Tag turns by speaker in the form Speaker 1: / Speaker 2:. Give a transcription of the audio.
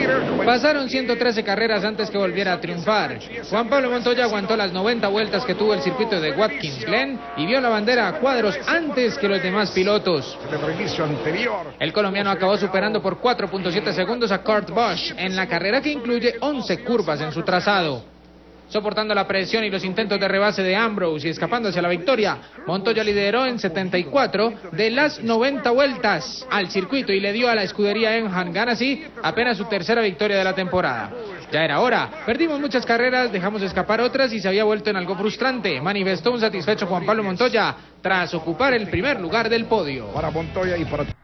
Speaker 1: Pasaron 113 carreras antes que volviera a triunfar. Juan Pablo Montoya aguantó las 90 vueltas que tuvo el circuito de Watkins Glen y vio la bandera a cuadros antes que los demás pilotos. El colombiano acabó superando por 4.7 segundos a Kurt Busch en la carrera que incluye 11 curvas en su trazado. Soportando la presión y los intentos de rebase de Ambrose y escapando hacia la victoria, Montoya lideró en 74 de las 90 vueltas al circuito y le dio a la escudería Enhan Ganassi apenas su tercera victoria de la temporada. Ya era hora, perdimos muchas carreras, dejamos escapar otras y se había vuelto en algo frustrante, manifestó un satisfecho Juan Pablo Montoya tras ocupar el primer lugar del podio.
Speaker 2: Para Montoya y para